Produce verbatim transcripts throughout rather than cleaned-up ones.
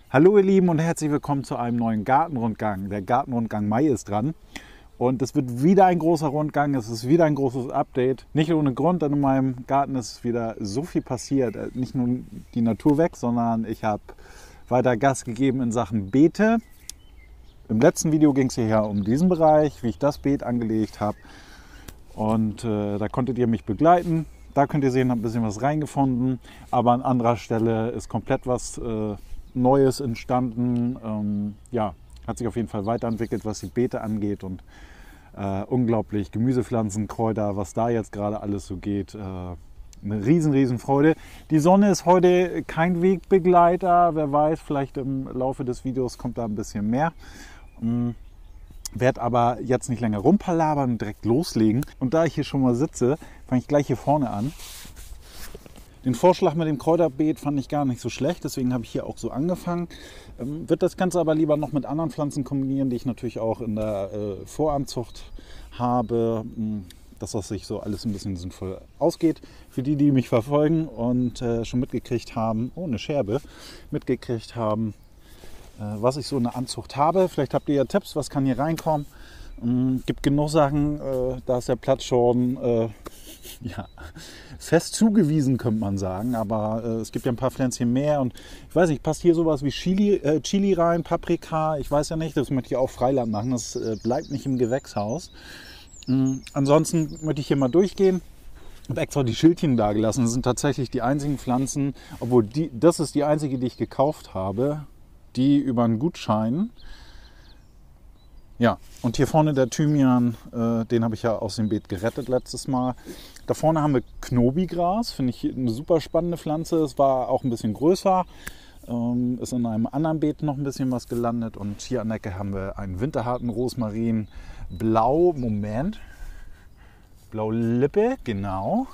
Hallo ihr Lieben und herzlich willkommen zu einem neuen Gartenrundgang. Der Gartenrundgang Mai ist dran und es wird wieder ein großer Rundgang, es ist wieder ein großes Update. Nicht ohne Grund, denn in meinem Garten ist wieder so viel passiert. Nicht nur die Natur weg, sondern ich habe weiter Gas gegeben in Sachen Beete. Im letzten Video ging es hierher um diesen Bereich, wie ich das Beet angelegt habe. Und äh, da konntet ihr mich begleiten. Da könnt ihr sehen, habe ein bisschen was reingefunden. Aber an anderer Stelle ist komplett was äh, Neues entstanden. Ähm, ja, hat sich auf jeden Fall weiterentwickelt, was die Beete angeht. Und äh, unglaublich, Gemüsepflanzen, Kräuter, was da jetzt gerade alles so geht. Äh, eine riesen, riesen Freude. Die Sonne ist heute kein Wegbegleiter. Wer weiß, vielleicht im Laufe des Videos kommt da ein bisschen mehr. Ähm, werde aber jetzt nicht länger rumpalabern und direkt loslegen. Und da ich hier schon mal sitze, fange ich gleich hier vorne an. Den Vorschlag mit dem Kräuterbeet fand ich gar nicht so schlecht, deswegen habe ich hier auch so angefangen. Ähm, wird das Ganze aber lieber noch mit anderen Pflanzen kombinieren, die ich natürlich auch in der äh, Voranzucht habe, dass das sich so alles ein bisschen sinnvoll ausgeht. Für die, die mich verfolgen und äh, schon mitgekriegt haben, oh eine Scherbe, mitgekriegt haben, äh, was ich so in der Anzucht habe. Vielleicht habt ihr ja Tipps, was kann hier reinkommen. Ähm, gibt genug Sachen, äh, da ist der Platz schon äh, ja, fest zugewiesen, könnte man sagen, aber äh, es gibt ja ein paar Pflänzchen mehr und ich weiß nicht, passt hier sowas wie Chili, äh, Chili rein, Paprika, ich weiß ja nicht, das möchte ich auch Freiland machen, das äh, bleibt nicht im Gewächshaus. Ähm, ansonsten möchte ich hier mal durchgehen. Ich habe extra die Schildchen da gelassen, das sind tatsächlich die einzigen Pflanzen, obwohl die, das ist die einzige, die ich gekauft habe, die über einen Gutschein. Ja, und hier vorne der Thymian, äh, den habe ich ja aus dem Beet gerettet letztes Mal. Da vorne haben wir Knobigras, finde ich eine super spannende Pflanze. Es war auch ein bisschen größer, ähm, ist in einem anderen Beet noch ein bisschen was gelandet. Und hier an der Ecke haben wir einen winterharten Rosmarin, blau, Moment, Blaulippe, genau.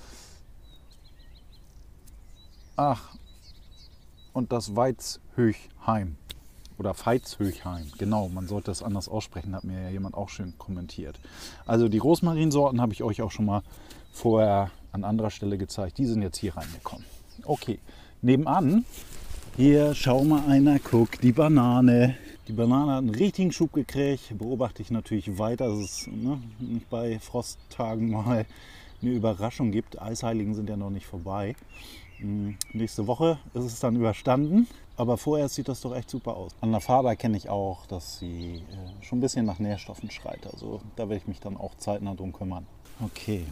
Ach, und das Weizhöchheim. Oder Veitshöchheim, genau, man sollte es anders aussprechen, hat mir ja jemand auch schön kommentiert. Also die Rosmarinsorten habe ich euch auch schon mal vorher an anderer Stelle gezeigt. Die sind jetzt hier reingekommen. Okay, nebenan, hier, schau mal einer, guck, die Banane. Die Banane hat einen richtigen Schub gekriegt, beobachte ich natürlich weiter, dass es ne, nicht bei Frosttagen mal eine Überraschung gibt. Eisheiligen sind ja noch nicht vorbei. Nächste Woche ist es dann überstanden, aber vorher sieht das doch echt super aus. An der Farbe erkenne ich auch, dass sie äh, schon ein bisschen nach Nährstoffen schreit. Also da werde ich mich dann auch zeitnah drum kümmern. Okay.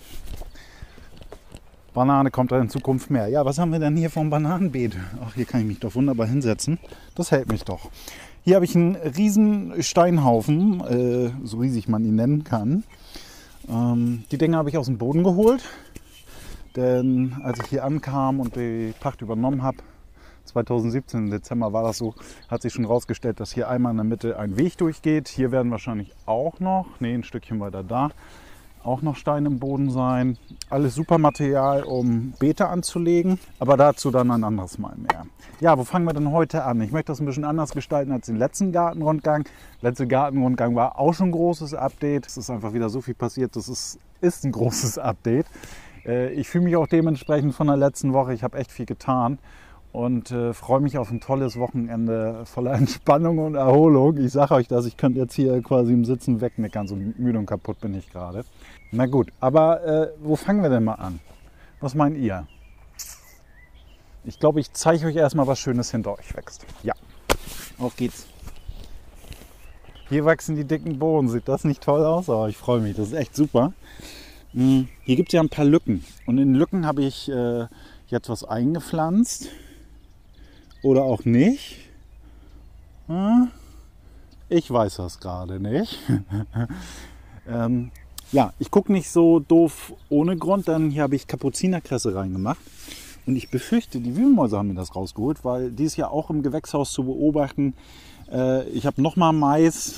Banane kommt dann in Zukunft mehr. Ja, was haben wir denn hier vom Bananenbeet? Ach, hier kann ich mich doch wunderbar hinsetzen. Das hält mich doch. Hier habe ich einen riesen Steinhaufen, äh, so riesig man ihn nennen kann. Ähm, die Dinger habe ich aus dem Boden geholt. Denn als ich hier ankam und die Pacht übernommen habe, zweitausendsiebzehn im Dezember war das so, hat sich schon herausgestellt, dass hier einmal in der Mitte ein Weg durchgeht. Hier werden wahrscheinlich auch noch, nee, ein Stückchen weiter da, auch noch Steine im Boden sein. Alles super Material, um Beete anzulegen, aber dazu dann ein anderes Mal mehr. Ja, wo fangen wir denn heute an? Ich möchte das ein bisschen anders gestalten als den letzten Gartenrundgang. Der letzte Gartenrundgang war auch schon ein großes Update. Es ist einfach wieder so viel passiert, das ist, ist ein großes Update. Ich fühle mich auch dementsprechend von der letzten Woche. Ich habe echt viel getan und äh, freue mich auf ein tolles Wochenende voller Entspannung und Erholung. Ich sage euch das, ich könnte jetzt hier quasi im Sitzen wegmeckern, so müde und kaputt bin ich gerade. Na gut, aber äh, wo fangen wir denn mal an? Was meint ihr? Ich glaube, ich zeige euch erstmal, was Schönes hinter euch wächst. Ja, auf geht's. Hier wachsen die dicken Bohnen. Sieht das nicht toll aus? Aber ich freue mich, das ist echt super. Hier gibt es ja ein paar Lücken und in den Lücken habe ich äh, jetzt was eingepflanzt oder auch nicht. Hm? Ich weiß das gerade nicht. ähm, ja, ich gucke nicht so doof ohne Grund, denn hier habe ich Kapuzinerkresse reingemacht und ich befürchte, die Wühlmäuse haben mir das rausgeholt, weil die ist ja auch im Gewächshaus zu beobachten. Ich habe nochmal Mais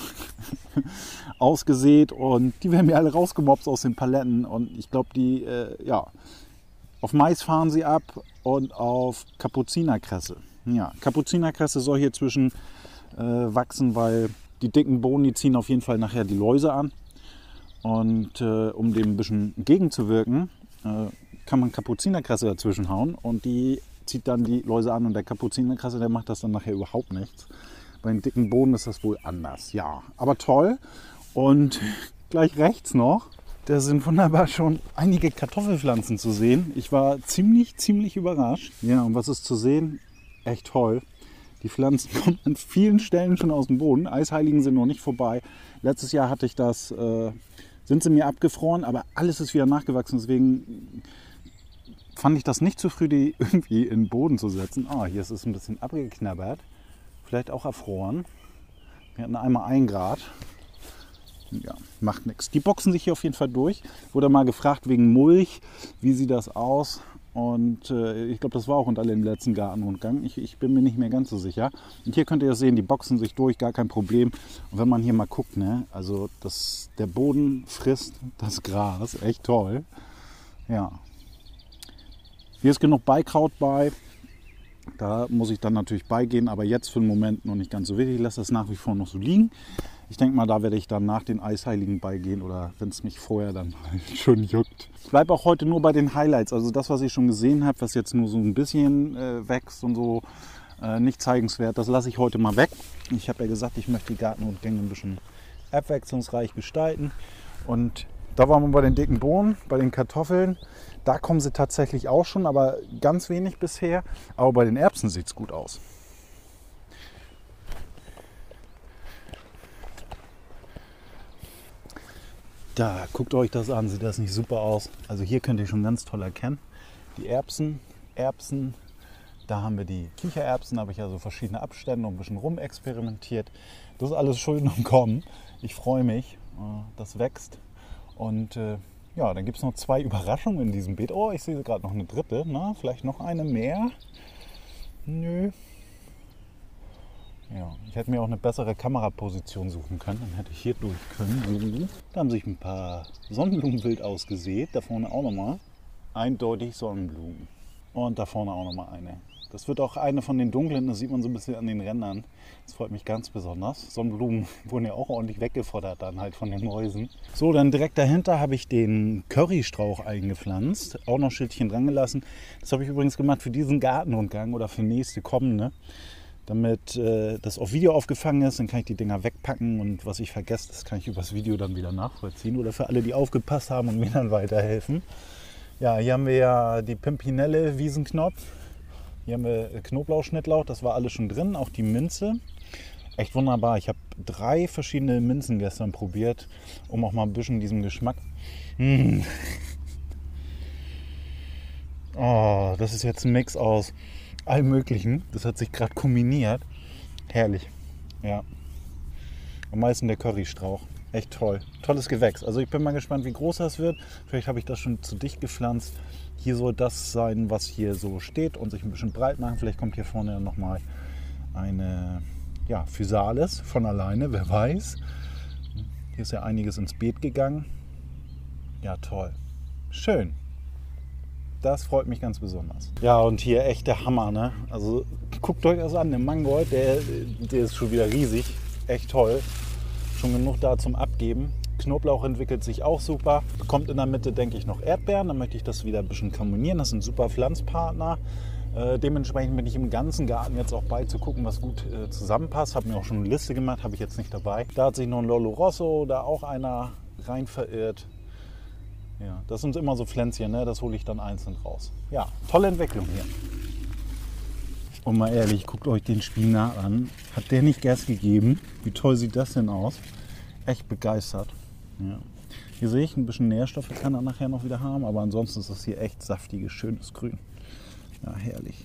ausgesät und die werden mir alle rausgemobst aus den Paletten. Und ich glaube, die, äh, ja, auf Mais fahren sie ab und auf Kapuzinerkresse. Ja, Kapuzinerkresse soll hier zwischen äh, wachsen, weil die dicken Bohnen, die ziehen auf jeden Fall nachher die Läuse an. Und äh, um dem ein bisschen entgegenzuwirken, äh, kann man Kapuzinerkresse dazwischen hauen und die zieht dann die Läuse an und der Kapuzinerkresse, der macht das dann nachher überhaupt nichts. Bei den dicken Boden ist das wohl anders, ja. Aber toll. Und gleich rechts noch, da sind wunderbar schon einige Kartoffelpflanzen zu sehen. Ich war ziemlich, ziemlich überrascht. Ja, und was ist zu sehen? Echt toll. Die Pflanzen kommen an vielen Stellen schon aus dem Boden. Eisheiligen sind noch nicht vorbei. Letztes Jahr hatte ich das, äh, sind sie mir abgefroren, aber alles ist wieder nachgewachsen. Deswegen fand ich das nicht zu früh, die irgendwie in den Boden zu setzen. Ah, hier ist es ein bisschen abgeknabbert. Vielleicht auch erfroren. Wir hatten einmal ein Grad. Ja, macht nichts. Die boxen sich hier auf jeden Fall durch. Wurde mal gefragt wegen Mulch, wie sieht das aus? Und äh, ich glaube, das war auch unter dem letzten Gartenrundgang. Ich, ich bin mir nicht mehr ganz so sicher. Und hier könnt ihr sehen, die boxen sich durch, gar kein Problem. Und wenn man hier mal guckt, ne, also das, der Boden frisst das Gras. Echt toll. Ja. Hier ist genug Beikraut bei. Da muss ich dann natürlich beigehen, aber jetzt für den Moment noch nicht ganz so wichtig. Ich lasse das nach wie vor noch so liegen. Ich denke mal, da werde ich dann nach den Eisheiligen beigehen oder wenn es mich vorher dann schon juckt. Ich bleibe auch heute nur bei den Highlights. Also das, was ich schon gesehen habe, was jetzt nur so ein bisschen äh, wächst und so äh, nicht zeigenswert, das lasse ich heute mal weg. Ich habe ja gesagt, ich möchte die Gartenrundgänge ein bisschen abwechslungsreich gestalten. Und da waren wir bei den dicken Bohnen, bei den Kartoffeln. Da kommen sie tatsächlich auch schon, aber ganz wenig bisher. Aber bei den Erbsen sieht es gut aus. Da, guckt euch das an, sieht das nicht super aus? Also hier könnt ihr schon ganz toll erkennen. Die Erbsen, Erbsen, da haben wir die Kichererbsen, da habe ich also verschiedene Abstände und ein bisschen rumexperimentiert. Das ist alles schön und kommen. Ich freue mich, das wächst. Und äh, ja, dann gibt es noch zwei Überraschungen in diesem Beet. Oh, ich sehe gerade noch eine dritte. Na, vielleicht noch eine mehr? Nö. Ja, ich hätte mir auch eine bessere Kameraposition suchen können. Dann hätte ich hier durch können. Da haben sich ein paar Sonnenblumen wild ausgesät. Da vorne auch nochmal. Eindeutig Sonnenblumen. Und da vorne auch nochmal eine. Das wird auch eine von den dunklen, das sieht man so ein bisschen an den Rändern. Das freut mich ganz besonders. Sonnenblumen wurden ja auch ordentlich weggefordert dann halt von den Mäusen. So, dann direkt dahinter habe ich den Currystrauch eingepflanzt. Auch noch Schildchen dran gelassen. Das habe ich übrigens gemacht für diesen Gartenrundgang oder für nächste kommende. Damit äh, das auf Video aufgefangen ist, dann kann ich die Dinger wegpacken und was ich vergesse, das kann ich übers Video dann wieder nachvollziehen. Oder für alle, die aufgepasst haben und mir dann weiterhelfen. Ja, hier haben wir ja die Pimpinelle Wiesenknopf. Hier haben wir Knoblauchschnittlauch, das war alles schon drin, auch die Minze. Echt wunderbar. Ich habe drei verschiedene Minzen gestern probiert, um auch mal ein bisschen diesen Geschmack. Mmh. Oh, das ist jetzt ein Mix aus allem Möglichen. Das hat sich gerade kombiniert. Herrlich. Ja. Am meisten der Currystrauch. Echt toll. Tolles Gewächs. Also ich bin mal gespannt, wie groß das wird. Vielleicht habe ich das schon zu dicht gepflanzt. Hier soll das sein, was hier so steht und sich ein bisschen breit machen. Vielleicht kommt hier vorne nochmal eine ja, Physalis von alleine, wer weiß. Hier ist ja einiges ins Beet gegangen. Ja, toll. Schön. Das freut mich ganz besonders. Ja, und hier echt der Hammer, ne? Also guckt euch das an, der Mangold, der, der ist schon wieder riesig. Echt toll. Schon genug da zum Abgeben. Knoblauch entwickelt sich auch super. Bekommt in der Mitte, denke ich, noch Erdbeeren. Dann möchte ich das wieder ein bisschen kombinieren. Das sind super Pflanzpartner. Äh, dementsprechend bin ich im ganzen Garten jetzt auch bei zu gucken, was gut äh, zusammenpasst. Habe mir auch schon eine Liste gemacht, habe ich jetzt nicht dabei. Da hat sich noch ein Lollo Rosso, da auch einer rein verirrt. Ja, das sind immer so Pflänzchen, ne? Das hole ich dann einzeln raus. Ja, tolle Entwicklung hier. Und mal ehrlich, guckt euch den Spinat an. Hat der nicht Gas gegeben? Wie toll sieht das denn aus? Echt begeistert. Ja. Hier sehe ich, ein bisschen Nährstoffe kann er nachher noch wieder haben, aber ansonsten ist das hier echt saftiges, schönes Grün. Ja, herrlich.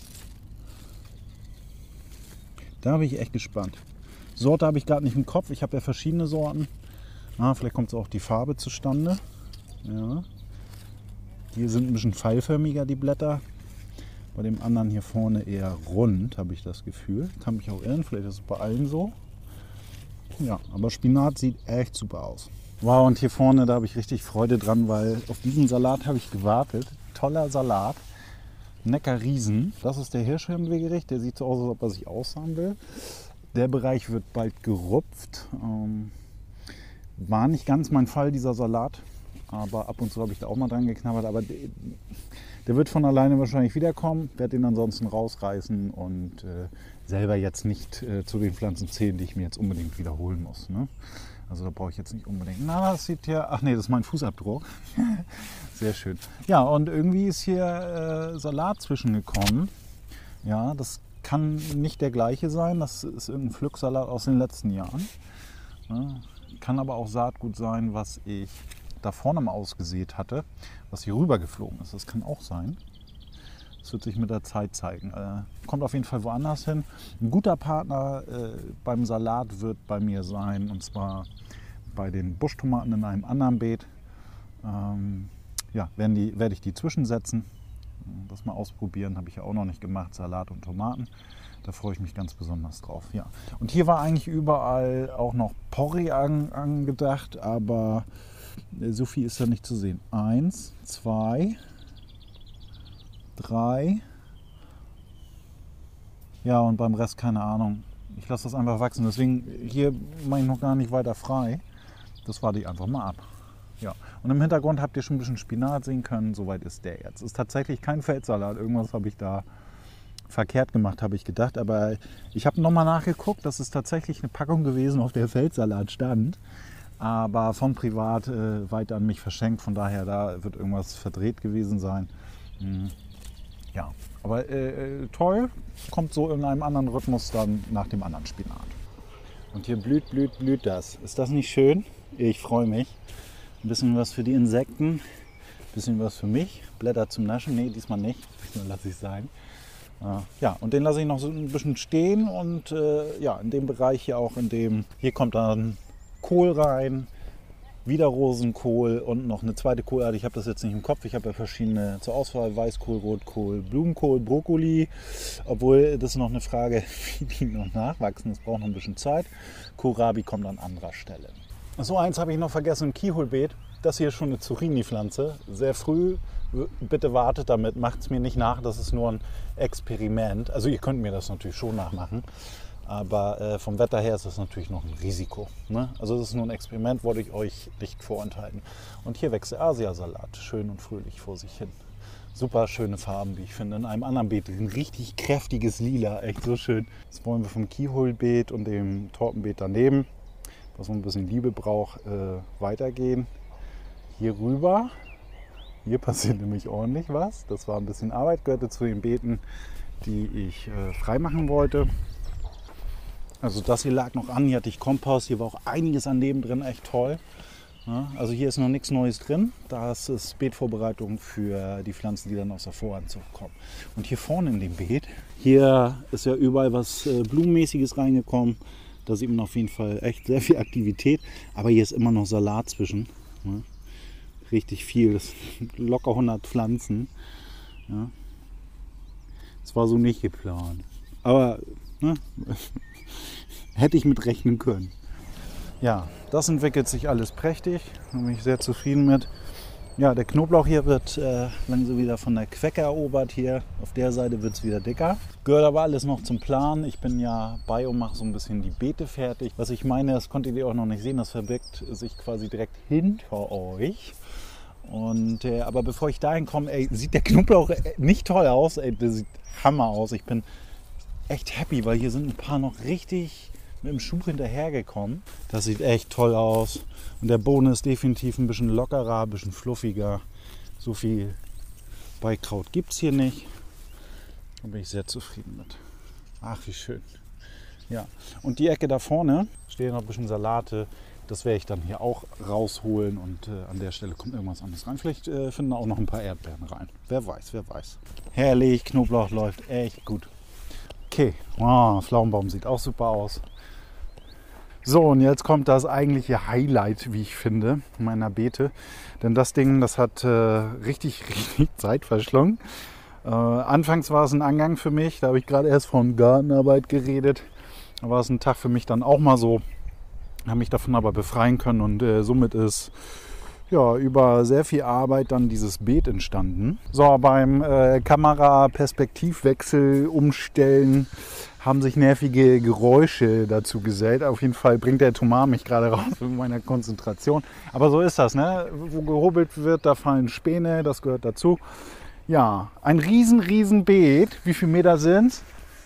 Da bin ich echt gespannt. Sorte habe ich gerade nicht im Kopf. Ich habe ja verschiedene Sorten. Ah, vielleicht kommt auch die Farbe zustande. Ja. Hier sind ein bisschen pfeilförmiger die Blätter. Bei dem anderen hier vorne eher rund, habe ich das Gefühl. Kann mich auch irren, vielleicht ist es bei allen so. Ja, aber Spinat sieht echt super aus. Wow, und hier vorne, da habe ich richtig Freude dran, weil auf diesen Salat habe ich gewartet. Toller Salat. Neckarriesen. Das ist der Hirschhirnwegericht. Der sieht so aus, als ob er sich aussahen will. Der Bereich wird bald gerupft. Ähm, war nicht ganz mein Fall, dieser Salat. Aber ab und zu habe ich da auch mal dran geknabbert. Aber Der wird von alleine wahrscheinlich wiederkommen, werde ihn ansonsten rausreißen und äh, selber jetzt nicht äh, zu den Pflanzen zählen, die ich mir jetzt unbedingt wiederholen muss. Ne? Also da brauche ich jetzt nicht unbedingt. Na, das sieht ja. Ach nee, das ist mein Fußabdruck. Sehr schön. Ja, und irgendwie ist hier äh, Salat zwischengekommen. Ja, das kann nicht der gleiche sein. Das ist irgendein Pflücksalat aus den letzten Jahren. Ja, kann aber auch Saatgut sein, was ich da vorne mal ausgesät hatte, was hier rüber geflogen ist. Das kann auch sein. Das wird sich mit der Zeit zeigen. Äh, kommt auf jeden Fall woanders hin. Ein guter Partner äh, beim Salat wird bei mir sein, und zwar bei den Buschtomaten in einem anderen Beet. Ähm, ja, werden die, werde ich die zwischensetzen. Das mal ausprobieren, habe ich ja auch noch nicht gemacht. Salat und Tomaten. Da freue ich mich ganz besonders drauf. Ja. Und hier war eigentlich überall auch noch Porree an, angedacht, aber so viel ist da nicht zu sehen. Eins, zwei, drei. Ja, und beim Rest keine Ahnung. Ich lasse das einfach wachsen. Deswegen hier mache ich noch gar nicht weiter frei. Das warte ich einfach mal ab. Ja. Und im Hintergrund habt ihr schon ein bisschen Spinat sehen können. Soweit ist der jetzt. Ist tatsächlich kein Feldsalat. Irgendwas habe ich da verkehrt gemacht, habe ich gedacht. Aber ich habe nochmal nachgeguckt. Das ist tatsächlich eine Packung gewesen, auf der Feldsalat stand. Aber von privat äh, weit an mich verschenkt. Von daher, da wird irgendwas verdreht gewesen sein. Hm. Ja, aber äh, toll. Kommt so in einem anderen Rhythmus dann nach dem anderen Spinat. Und hier blüht, blüht, blüht das. Ist das nicht schön? Ich freue mich. Ein bisschen was für die Insekten. Ein bisschen was für mich. Blätter zum Naschen. Nee, diesmal nicht. Diesmal lasse ich es sein. Äh, ja, und den lasse ich noch so ein bisschen stehen. Und äh, ja, in dem Bereich hier auch, in dem, hier kommt dann Kohl rein, wieder Rosenkohl und noch eine zweite Kohlart. Ich habe das jetzt nicht im Kopf. Ich habe ja verschiedene zur Auswahl: Weißkohl, Rotkohl, Blumenkohl, Brokkoli. Obwohl, das ist noch eine Frage, wie die noch nachwachsen. Das braucht noch ein bisschen Zeit. Kohlrabi kommt an anderer Stelle. So, eins habe ich noch vergessen im Kiehulbeet. Das hier ist schon eine Zucchini-Pflanze. Sehr früh. Bitte wartet damit. Macht es mir nicht nach. Das ist nur ein Experiment. Also ihr könnt mir das natürlich schon nachmachen. Aber äh, vom Wetter her ist das natürlich noch ein Risiko. Ne? Also das ist nur ein Experiment, wollte ich euch nicht vorenthalten. Und hier wächst der Asiasalat, schön und fröhlich vor sich hin. Super schöne Farben, wie ich finde. In einem anderen Beet ein richtig kräftiges Lila, echt so schön. Jetzt wollen wir vom Kiehulbeet und dem Tortenbeet daneben, was so ein bisschen Liebe braucht, äh, weitergehen. Hier rüber, hier passiert nämlich ordentlich was. Das war ein bisschen Arbeit, gehörte zu den Beeten, die ich äh, freimachen wollte. Also das hier lag noch an, hier hatte ich Kompost, hier war auch einiges an Leben drin, echt toll. Ja, also hier ist noch nichts Neues drin, das ist Beetvorbereitung für die Pflanzen, die dann aus der Voranzucht kommen. Und hier vorne in dem Beet, hier ist ja überall was äh, Blumenmäßiges reingekommen. Da sieht man auf jeden Fall echt sehr viel Aktivität, aber hier ist immer noch Salat zwischen. Ja, richtig viel, das sind locker hundert Pflanzen. Ja, das war so nicht geplant, aber ne? Hätte ich mit rechnen können. Ja, das entwickelt sich alles prächtig. Da bin ich sehr zufrieden mit. Ja, der Knoblauch hier wird äh, langsam wieder von der Quecke erobert. Hier auf der Seite wird es wieder dicker. Gehört aber alles noch zum Plan. Ich bin ja bei und mache so ein bisschen die Beete fertig. Was ich meine, das konntet ihr auch noch nicht sehen. Das verbirgt sich quasi direkt hinter euch. Und, äh, aber bevor ich dahin komme, ey, sieht der Knoblauch nicht toll aus. Ey, der sieht Hammer aus. Ich bin echt happy, weil hier sind ein paar noch richtig mit dem Schub hinterhergekommen. Das sieht echt toll aus. Und der Boden ist definitiv ein bisschen lockerer, ein bisschen fluffiger. So viel Beikraut gibt es hier nicht. Da bin ich sehr zufrieden mit. Ach, wie schön. Ja, und die Ecke da vorne stehen noch ein bisschen Salate. Das werde ich dann hier auch rausholen und äh, an der Stelle kommt irgendwas anderes rein. Vielleicht äh, finden auch noch ein paar Erdbeeren rein. Wer weiß, wer weiß. Herrlich, Knoblauch läuft echt gut. Okay, wow, Pflaumenbaum sieht auch super aus. So, und jetzt kommt das eigentliche Highlight, wie ich finde, meiner Beete. Denn das Ding, das hat äh, richtig, richtig Zeit verschlungen. Äh, anfangs war es ein Angang für mich, da habe ich gerade erst von Gartenarbeit geredet. Da war es ein Tag für mich dann auch mal so, habe mich davon aber befreien können und äh, somit ist ja, über sehr viel Arbeit dann dieses Beet entstanden. So, beim äh, Kamera-Perspektivwechsel umstellen haben sich nervige Geräusche dazu gesellt. Auf jeden Fall bringt der Tomar mich gerade raus mit meiner Konzentration. Aber so ist das, ne? Wo gehobelt wird, da fallen Späne, das gehört dazu. Ja, ein riesen, riesen Beet. Wie viele Meter sind's?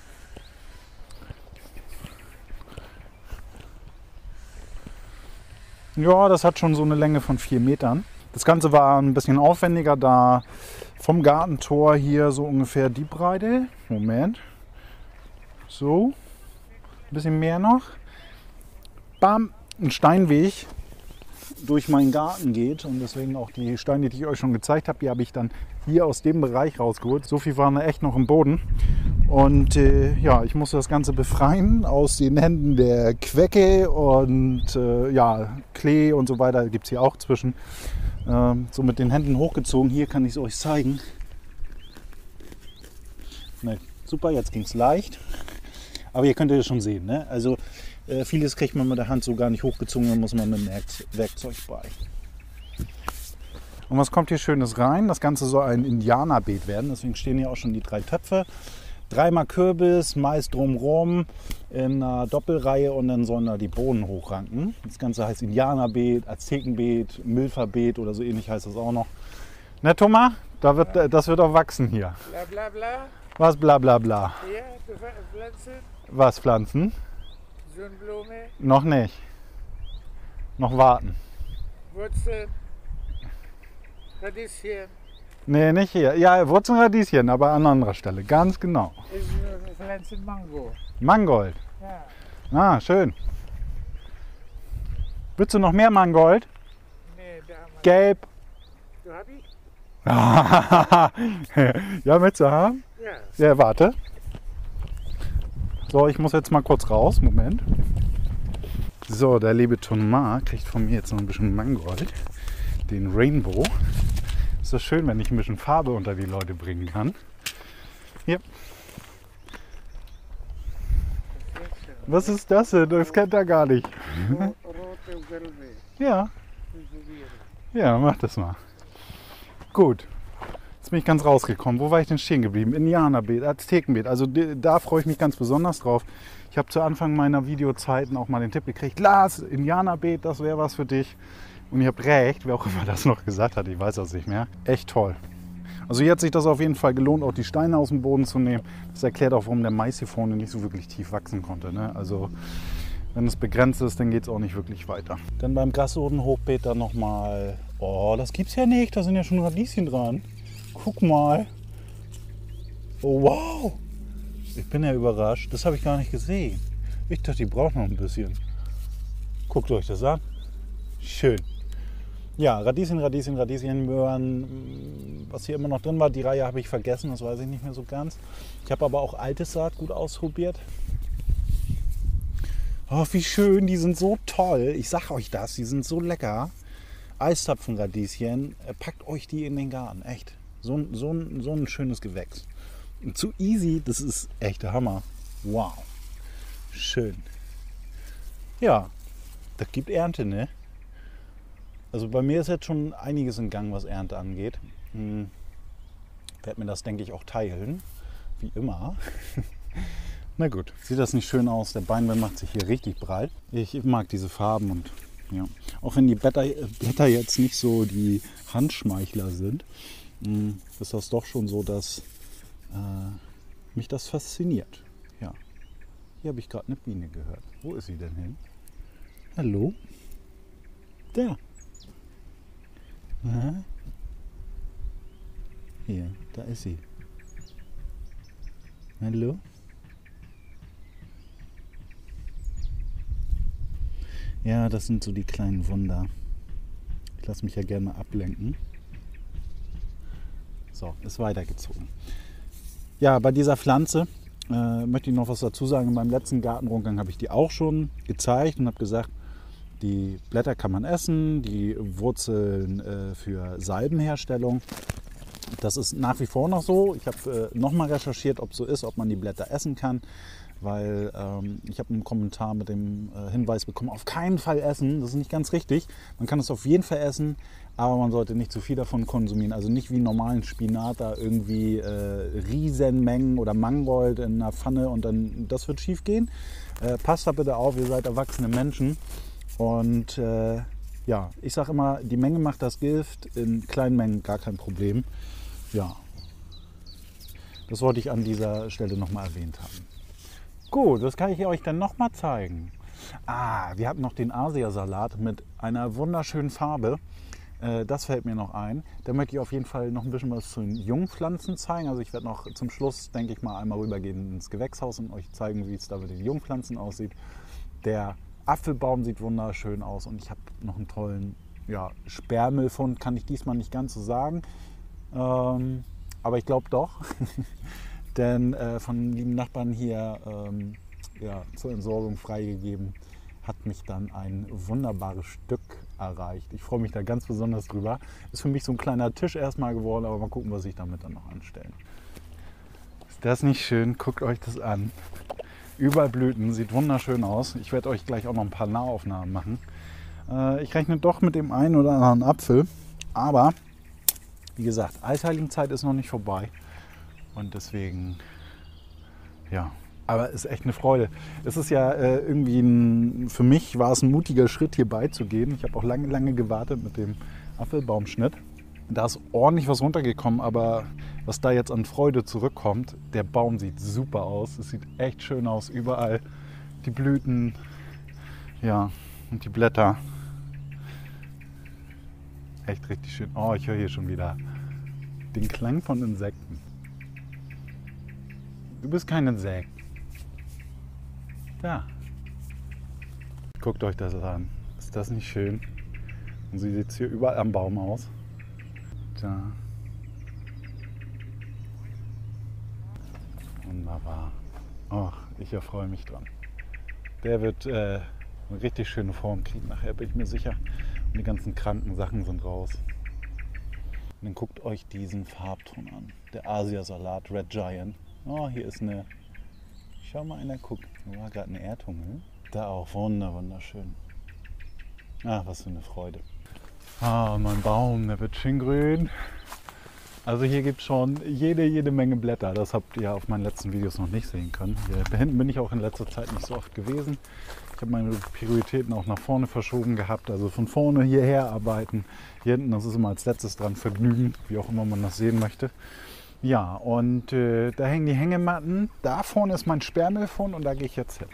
Ja, das hat schon so eine Länge von vier Metern. Das Ganze war ein bisschen aufwendiger, da vom Gartentor hier so ungefähr die Breite. Moment. So. Ein bisschen mehr noch. Bam, ein Steinweg durch meinen Garten geht und deswegen auch die Steine, die ich euch schon gezeigt habe, die habe ich dann hier aus dem Bereich rausgeholt. So viel waren da echt noch im Boden und äh, ja, ich musste das Ganze befreien aus den Händen der Quecke und äh, ja, Klee und so weiter gibt es hier auch zwischen. Ähm, so mit den Händen hochgezogen, hier kann ich es euch zeigen. Ne, super, jetzt ging es leicht, aber ihr könnt es schon sehen, ne? Also äh, vieles kriegt man mit der Hand so gar nicht hochgezogen, dann muss man mit dem Werkzeug bei. Und was kommt hier Schönes rein? Das Ganze soll ein Indianerbeet werden, deswegen stehen hier auch schon die drei Töpfe. Dreimal Kürbis, Mais drumherum in einer Doppelreihe und dann sollen da die Bohnen hochranken. Das Ganze heißt Indianerbeet, Aztekenbeet, Milferbeet oder so ähnlich heißt das auch noch. Ne, Thomas? Da wird, ja. Das wird auch wachsen hier. Bla bla bla. Was bla bla bla? Ja, Pflanzen. Was pflanzen? Sonnenblume. Noch nicht. Noch warten. Wurzeln. Radieschen. Nee, nicht hier. Ja, Wurzelradieschen, aber an anderer Stelle. Ganz genau. Ist eine Pflanze Mango. Mangold. Ja. Ah, schön. Willst du noch mehr Mangold? Nee, da haben wir. Gelb. Du hab ich? Ja, willst du haben? Ja. Ja, warte. So, ich muss jetzt mal kurz raus. Moment. So, der liebe Thomas kriegt von mir jetzt noch ein bisschen Mangold. Den Rainbow. Ist das schön, wenn ich ein bisschen Farbe unter die Leute bringen kann. Hier. Was ist das denn? Das kennt er gar nicht. Rote und gelbe. Ja. Ja, mach das mal. Gut. Jetzt bin ich ganz rausgekommen. Wo war ich denn stehen geblieben? Indianerbeet, Aztekenbeet. Also da freue ich mich ganz besonders drauf. Ich habe zu Anfang meiner Videozeiten auch mal den Tipp gekriegt, Lars, Indianerbeet, das wäre was für dich. Und ihr habt recht, wer auch immer das noch gesagt hat, ich weiß das nicht mehr. Echt toll. Also hier hat sich das auf jeden Fall gelohnt, auch die Steine aus dem Boden zu nehmen. Das erklärt auch, warum der Mais hier vorne nicht so wirklich tief wachsen konnte. Ne? Also wenn es begrenzt ist, dann geht es auch nicht wirklich weiter. Dann beim Grassodenhochbeet dann nochmal, oh, das gibt's ja nicht, da sind ja schon Radieschen dran. Guck mal. Oh, wow. Ich bin ja überrascht, das habe ich gar nicht gesehen. Ich dachte, die braucht noch ein bisschen. Guckt euch das an. Schön. Ja, Radieschen, Radieschen, Radieschen, Möhren, was hier immer noch drin war, die Reihe habe ich vergessen, das weiß ich nicht mehr so ganz. Ich habe aber auch altes Saatgut ausprobiert. Oh, wie schön, die sind so toll. Ich sag euch das, die sind so lecker. Eistapfenradieschen, packt euch die in den Garten, echt. So, so, so ein schönes Gewächs. Und zu easy, das ist echt der Hammer. Wow, schön. Ja, das gibt Ernte, ne? Also bei mir ist jetzt schon einiges in Gang, was Ernte angeht. Hm. Werde mir das, denke ich, auch teilen. Wie immer. Na gut, sieht das nicht schön aus? Der Beinbein macht sich hier richtig breit. Ich mag diese Farben und ja. Auch wenn die Blätter, Blätter jetzt nicht so die Handschmeichler sind, hm, ist das doch schon so, dass äh, mich das fasziniert. Ja. Hier habe ich gerade eine Biene gehört. Wo ist sie denn hin? Hallo? Da. Aha. Hier, da ist sie. Hallo? Ja, das sind so die kleinen Wunder. Ich lasse mich ja gerne mal ablenken. So, ist weitergezogen. Ja, bei dieser Pflanze äh, möchte ich noch was dazu sagen. In meinem letzten Gartenrundgang habe ich die auch schon gezeigt und habe gesagt, die Blätter kann man essen, die Wurzeln äh, für Salbenherstellung. Das ist nach wie vor noch so. Ich habe äh, nochmal recherchiert, ob es so ist, ob man die Blätter essen kann. Weil ähm, ich habe einen Kommentar mit dem äh, Hinweis bekommen, auf keinen Fall essen. Das ist nicht ganz richtig. Man kann es auf jeden Fall essen, aber man sollte nicht zu viel davon konsumieren. Also nicht wie normalen Spinat da irgendwie äh, Riesenmengen oder Mangold in einer Pfanne und dann das wird schief gehen. Äh, passt da bitte auf, ihr seid erwachsene Menschen. Und äh, ja, ich sage immer, die Menge macht das Gift, in kleinen Mengen gar kein Problem. Ja, Das wollte ich an dieser Stelle nochmal erwähnt haben. Gut, das kann ich euch dann nochmal zeigen. Ah, wir hatten noch den Asiasalat mit einer wunderschönen Farbe. Äh, das fällt mir noch ein. Da möchte ich auf jeden Fall noch ein bisschen was zu den Jungpflanzen zeigen. Also ich werde noch zum Schluss, denke ich mal, einmal rübergehen ins Gewächshaus und euch zeigen, wie es da mit den Jungpflanzen aussieht. Der Apfelbaum sieht wunderschön aus und ich habe noch einen tollen ja, Sperrmüllfund, kann ich diesmal nicht ganz so sagen. Ähm, aber ich glaube doch. Denn äh, von lieben Nachbarn hier ähm, ja, zur Entsorgung freigegeben, hat mich dann ein wunderbares Stück erreicht. Ich freue mich da ganz besonders drüber. Ist für mich so ein kleiner Tisch erstmal geworden, aber mal gucken, was ich damit dann noch anstelle. Ist das nicht schön? Guckt euch das an. Überall Blüten, sieht wunderschön aus. Ich werde euch gleich auch noch ein paar Nahaufnahmen machen. Äh, ich rechne doch mit dem einen oder anderen Apfel, aber wie gesagt, Eisheiligen-Zeit ist noch nicht vorbei. Und deswegen, ja, aber es ist echt eine Freude. Es ist ja äh, irgendwie, ein, für mich war es ein mutiger Schritt, hier beizugehen. Ich habe auch lange, lange gewartet mit dem Apfelbaumschnitt. Da ist ordentlich was runtergekommen, aber was da jetzt an Freude zurückkommt, der Baum sieht super aus. Es sieht echt schön aus, überall die Blüten, ja, und die Blätter. Echt richtig schön. Oh, ich höre hier schon wieder den Klang von Insekten. Du bist kein Insekt. Da. Guckt euch das an. Ist das nicht schön? Und sie sieht hier überall am Baum aus. Da. Wunderbar. Ach, ich erfreue mich dran. Der wird äh, eine richtig schöne Form kriegen nachher, bin ich mir sicher. Und die ganzen kranken Sachen sind raus. Und dann guckt euch diesen Farbton an. Der Asiasalat Red Giant. Oh, hier ist eine... Schau mal, einer guckt. Da war gerade eine Erdhummel. Da auch wunder, wunderschön. Ach, was für eine Freude. Ah, mein Baum, der wird schön grün. Also hier gibt es schon jede, jede Menge Blätter. Das habt ihr auf meinen letzten Videos noch nicht sehen können. Hier, da hinten bin ich auch in letzter Zeit nicht so oft gewesen. Ich habe meine Prioritäten auch nach vorne verschoben gehabt. Also von vorne hierher arbeiten. Hier hinten, das ist immer als letztes dran Vergnügen, wie auch immer man das sehen möchte. Ja, und äh, da hängen die Hängematten. Da vorne ist mein Sperrmüllfund und da gehe ich jetzt hin.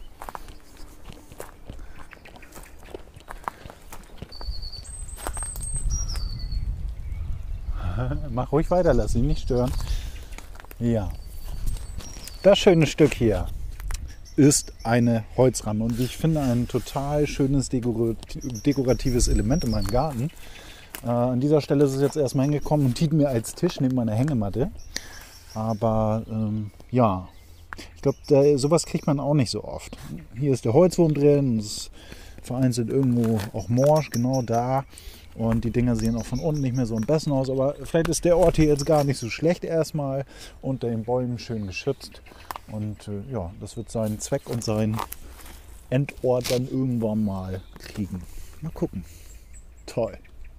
Mach ruhig weiter, lass dich nicht stören. Ja, das schöne Stück hier ist eine Holzramme und wie ich finde ein total schönes dekoratives Element in meinem Garten. Äh, an dieser Stelle ist es jetzt erstmal hingekommen und dient mir als Tisch neben meiner Hängematte. Aber ähm, ja, ich glaube, sowas kriegt man auch nicht so oft. Hier ist der Holzwurm drin, es vereinzelt irgendwo auch morsch, genau da. Und die Dinger sehen auch von unten nicht mehr so am besten aus. Aber vielleicht ist der Ort hier jetzt gar nicht so schlecht erstmal. Unter den Bäumen schön geschützt. Und äh, ja, das wird seinen Zweck und seinen Endort dann irgendwann mal kriegen. Mal gucken. Toll.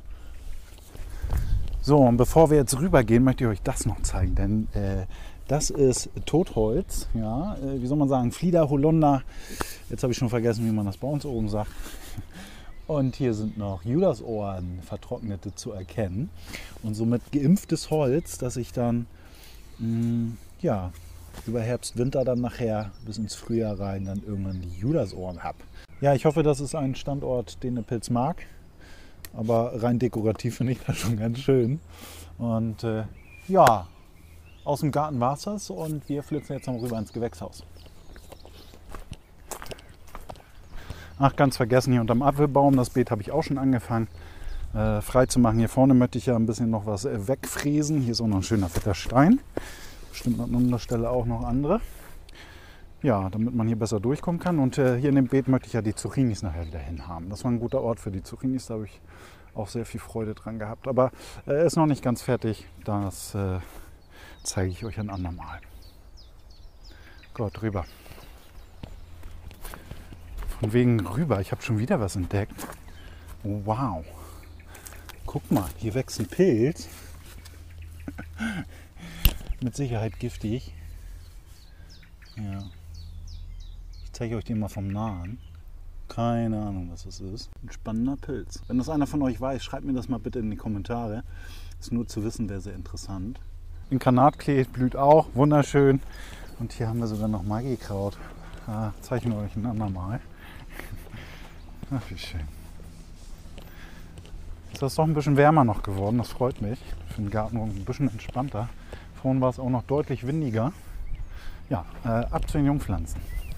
So, und bevor wir jetzt rübergehen, möchte ich euch das noch zeigen. Denn äh, das ist Totholz. Ja, äh, wie soll man sagen? Flieder, Holunder. Jetzt habe ich schon vergessen, wie man das bei uns oben sagt. Und hier sind noch Judasohren, vertrocknete, zu erkennen. Und somit geimpftes Holz, das ich dann mh, ja, über Herbst, Winter dann nachher bis ins Frühjahr rein dann irgendwann die Judasohren habe. Ja, ich hoffe, das ist ein Standort, den der Pilz mag. Aber rein dekorativ finde ich das schon ganz schön. Und äh, ja, aus dem Garten war es das und wir flitzen jetzt noch rüber ins Gewächshaus. Ach, ganz vergessen, hier unterm Apfelbaum, das Beet habe ich auch schon angefangen äh, frei zu machen. Hier vorne möchte ich ja ein bisschen noch was äh, wegfräsen. Hier ist auch noch ein schöner fetter Stein. Bestimmt an anderer Stelle auch noch andere. Ja, damit man hier besser durchkommen kann. Und äh, hier in dem Beet möchte ich ja die Zucchinis nachher wieder hin haben. Das war ein guter Ort für die Zucchinis, da habe ich auch sehr viel Freude dran gehabt. Aber er äh, ist noch nicht ganz fertig. Das äh, zeige ich euch ein andermal. Gut, rüber. Von wegen rüber, ich habe schon wieder was entdeckt. Wow. Guck mal, hier wächst ein Pilz. Mit Sicherheit giftig. Ja. Ich zeige euch den mal vom Nahen. Keine Ahnung, was das ist. Ein spannender Pilz. Wenn das einer von euch weiß, schreibt mir das mal bitte in die Kommentare. Ist nur zu wissen, wäre sehr interessant. Inkarnatklee blüht auch, wunderschön. Und hier haben wir sogar noch Magikraut. Ah, zeichne euch ein andermal. Ach, wie schön. Ist das doch ein bisschen wärmer noch geworden, das freut mich. Für den Garten ein bisschen entspannter. Vorhin war es auch noch deutlich windiger. Ja, äh, ab zu den Jungpflanzen.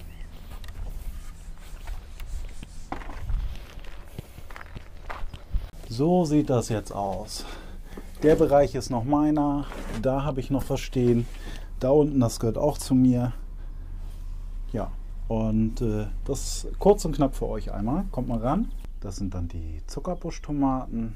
So sieht das jetzt aus. Der Bereich ist noch meiner. Da habe ich noch was stehen. Da unten, das gehört auch zu mir. Ja, und äh, das ist kurz und knapp für euch einmal. Kommt mal ran. Das sind dann die Zuckerbuschtomaten.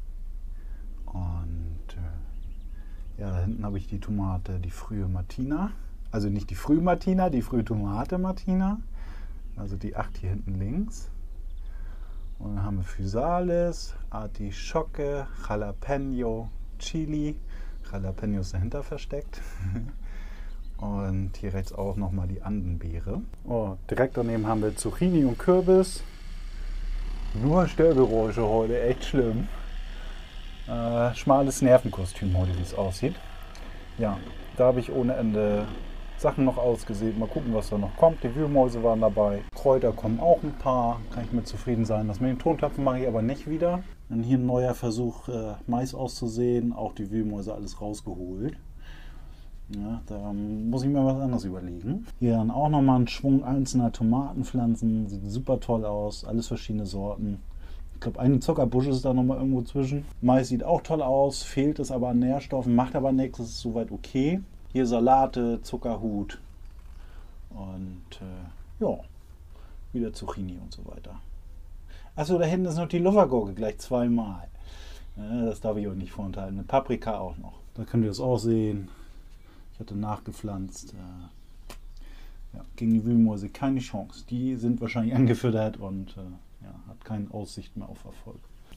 Und äh, ja, da hinten habe ich die Tomate, die frühe Martina. Also nicht die frühe Martina, die frühe Tomate Martina. Also die acht hier hinten links. Und dann haben wir Physalis, Artischocke, Jalapeno, Chili. Jalapeno ist dahinter versteckt. Und hier rechts auch nochmal die Andenbeere. Oh, direkt daneben haben wir Zucchini und Kürbis. Nur Störgeräusche heute, echt schlimm. Äh, schmales Nervenkostüm heute, wie es aussieht. Ja, da habe ich ohne Ende Sachen noch ausgesät. Mal gucken, was da noch kommt. Die Wühlmäuse waren dabei. Kräuter kommen auch ein paar. Kann ich mit zufrieden sein. Das mit den Tontöpfen mache ich aber nicht wieder. Dann hier ein neuer Versuch, äh, Mais auszusehen. Auch die Wühlmäuse alles rausgeholt. Ja, da muss ich mir was anderes überlegen. Hier dann auch nochmal ein Schwung einzelner Tomatenpflanzen. Sieht super toll aus. Alles verschiedene Sorten. Ich glaube, eine Zuckerbusch ist da nochmal irgendwo zwischen. Mais sieht auch toll aus. Fehlt es aber an Nährstoffen. Macht aber nichts. Das ist soweit okay. Hier Salate, Zuckerhut und äh, ja, wieder Zucchini und so weiter. Achso, da hinten ist noch die Luffergurke, gleich zweimal. Ja, das darf ich euch nicht vorenthalten. Eine Paprika auch noch. Da könnt ihr es auch sehen. Ich hatte nachgepflanzt. Äh, ja, gegen die Wühlmäuse keine Chance. Die sind wahrscheinlich angefüttert und äh, ja, hat keine Aussicht mehr auf Erfolg.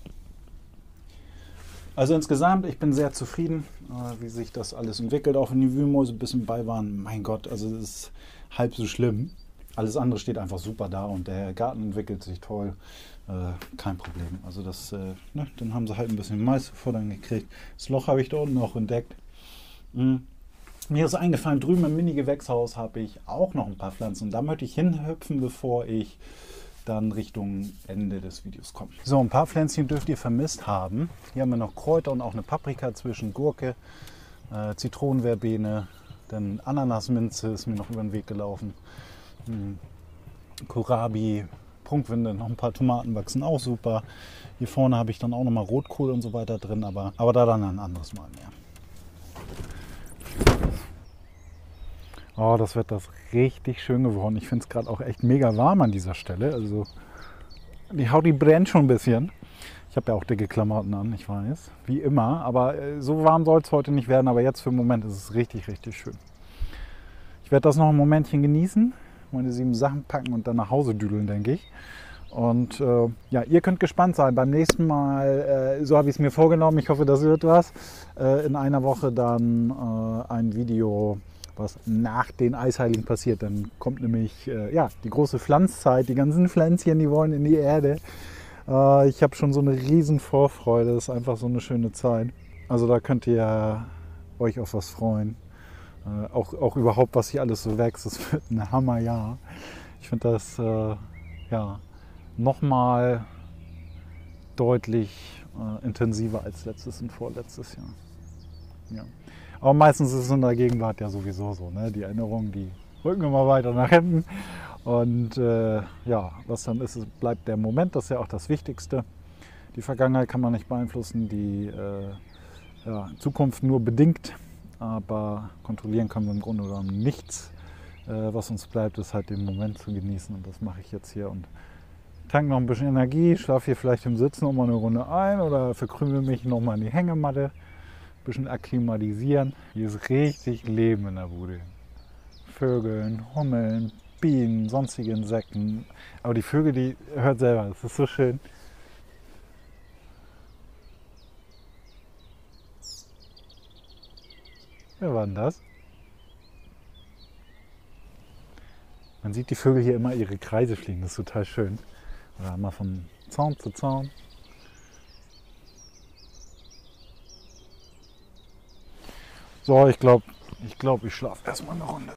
Also insgesamt, ich bin sehr zufrieden, äh, wie sich das alles entwickelt. Auch wenn die Wühlmäuse ein bisschen bei waren, mein Gott, also das ist halb so schlimm. Alles andere steht einfach super da und der Garten entwickelt sich toll. Äh, kein Problem. Also das, äh, ne, dann haben sie halt ein bisschen Mais zu futtern gekriegt. Das Loch habe ich da unten auch entdeckt. Mhm. Mir ist eingefallen, drüben im Mini-Gewächshaus habe ich auch noch ein paar Pflanzen. Und da möchte ich hinhüpfen, bevor ich dann Richtung Ende des Videos kommen. So, ein paar Pflänzchen dürft ihr vermisst haben. Hier haben wir noch Kräuter und auch eine Paprika zwischen Gurke, äh, Zitronenverbene, dann Ananasminze ist mir noch über den Weg gelaufen. Hm. Kohlrabi, Prunkvinde, noch ein paar Tomaten wachsen auch super. Hier vorne habe ich dann auch noch mal Rotkohl und so weiter drin, aber, aber da dann ein anderes Mal mehr. Oh, das Wetter ist richtig schön geworden. Ich finde es gerade auch echt mega warm an dieser Stelle. Also die Haut, die brennt schon ein bisschen. Ich habe ja auch dicke Klamotten an, ich weiß. Wie immer. Aber so warm soll es heute nicht werden. Aber jetzt für den Moment ist es richtig, richtig schön. Ich werde das noch ein Momentchen genießen. Meine sieben Sachen packen und dann nach Hause düdeln, denke ich. Und äh, ja, ihr könnt gespannt sein. Beim nächsten Mal, äh, so habe ich es mir vorgenommen. Ich hoffe, das wird was. Äh, in einer Woche dann äh, ein Video, was nach den Eisheiligen passiert. Dann kommt nämlich äh, ja, die große Pflanzzeit, die ganzen Pflänzchen, die wollen in die Erde. Äh, ich habe schon so eine riesen Vorfreude, das ist einfach so eine schöne Zeit. Also da könnt ihr euch auf was freuen. Äh, auch, auch überhaupt, was hier alles so wächst, das wird ein Hammerjahr. Ich finde das äh, ja, nochmal deutlich äh, intensiver als letztes und vorletztes Jahr. Ja. Aber meistens ist es in der Gegenwart ja sowieso so. Ne? Die Erinnerungen, die rücken immer weiter nach hinten. Und äh, ja, was dann ist, bleibt der Moment, das ist ja auch das Wichtigste. Die Vergangenheit kann man nicht beeinflussen, die äh, ja, Zukunft nur bedingt. Aber kontrollieren können wir im Grunde genommen nichts. Äh, was uns bleibt, ist halt den Moment zu genießen. Und das mache ich jetzt hier. Und tanke noch ein bisschen Energie, schlafe hier vielleicht im Sitzen noch mal eine Runde ein oder verkrümel mich noch mal in die Hängematte. Bisschen akklimatisieren. Hier ist richtig Leben in der Bude. Vögeln, Hummeln, Bienen, sonstige Insekten. Aber die Vögel, die hört selber, das ist so schön. Wer war denn das? Man sieht die Vögel hier immer ihre Kreise fliegen, das ist total schön. Oder mal von Zaun zu Zaun. So, ich glaube, ich, glaub, ich schlafe erstmal eine Runde.